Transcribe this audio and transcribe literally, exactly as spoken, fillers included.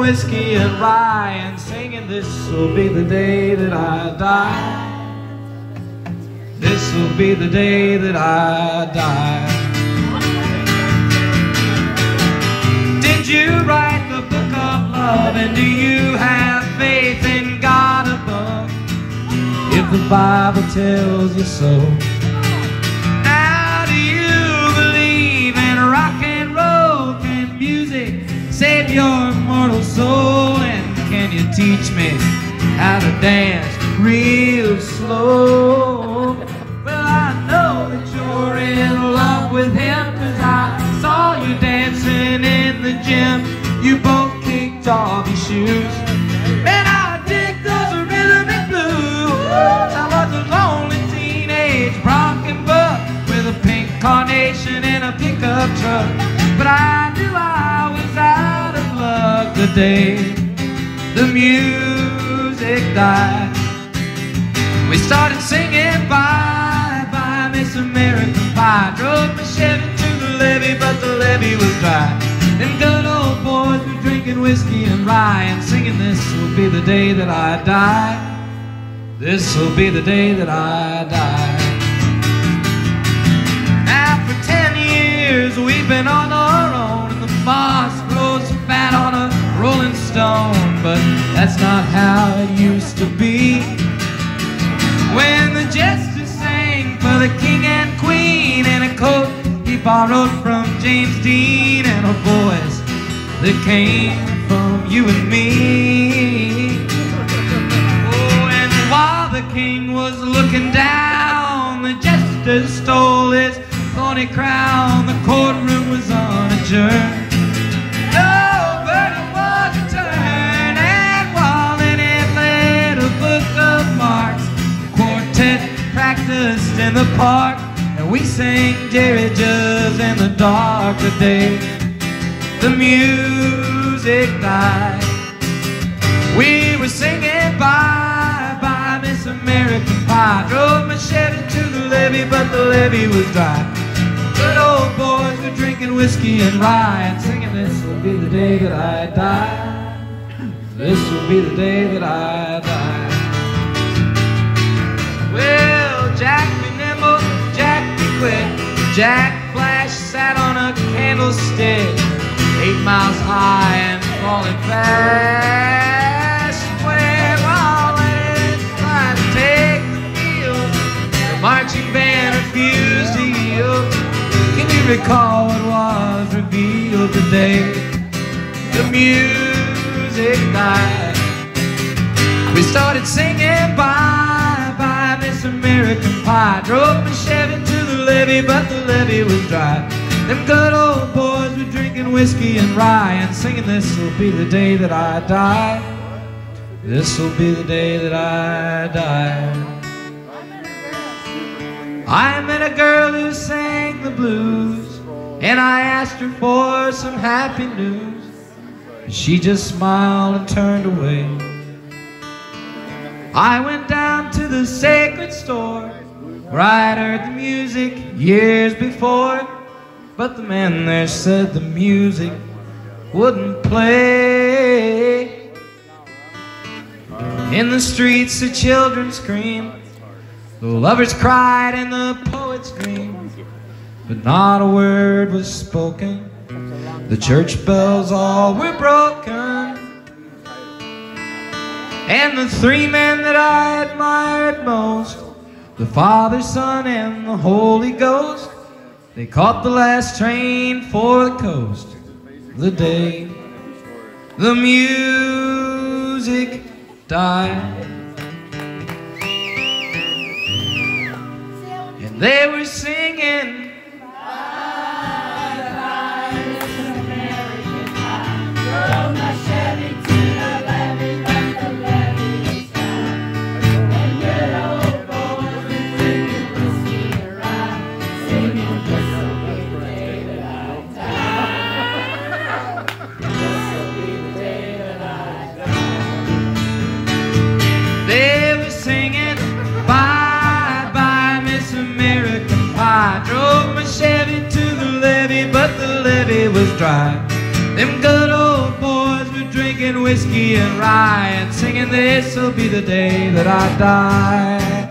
whiskey and rye and singing, this will be the day that I die. This will be the day that I die. Did you write the book of love, and do you have faith in God above? If the Bible tells you so. Now do you believe in rock and roll? Can music save your mortal soul? And can you teach me how to dance real slow? Well, I know that you're in love with him, 'cause I saw you dancing in the gym. You both kicked off your shoes. Man, I dig those rhythmic blues. I was a lonely teenage bronco buck with a pink carnation and a pickup truck, but I knew I was out of luck the day the music died. We started singing bye bye Miss American Pie. Drove my Chevy to the levee, but the levee was dry. Them good old boys were drinking whiskey and rye and singing, this will be the day that I die. This will be the day that I die. Now for ten years we've been on our own, and the moss grows fat on a rolling stone. But that's not how it used to be, when the jester sang for the king and queen in a coat he borrowed from James Dean, and a voice that came from you and me. Oh, and while the king was looking down, the jester stole his thorny crown. The courtroom was on adjourn. Nobody was a turn, and while in it led a book of marks, the quartet practiced in the park, and we sang Jerry Judd in the dark the day the music died. We were singing bye bye Miss American Pie. Drove my Chevy to the levee, but the levee was dry. Good old boys were drinking whiskey and rye and singing, this will be the day that I die. This will be the day that I die. Well, Jack be nimble, Jack be quick. Jack Flash sat on a candlestick, eight miles high and falling fast. Where all it tried to take the field, the marching band refused to yield. Can you recall what was revealed today? The music died. We started singing bye bye Miss American Pie. Drove my Chevy to the levee, but the levee was dry. Them good old boys were drinking whiskey and rye and singing, this will be the day that I die. This will be the day that I die. I met a girl who sang the blues, and I asked her for some happy news. She just smiled and turned away. I went down to the sacred store where I'd heard the music years before, but the man there said the music wouldn't play. In the streets the children screamed, the lovers cried and the poets dreamed, but not a word was spoken. The church bells all were broken, and the three men that I admired most, the Father, Son, and the Holy Ghost, they caught the last train for the coast the day the music died. And they were singing Chevy to the levee, but the levee was dry. Them good old boys were drinking whiskey and rye and singing this'll be the day that I die.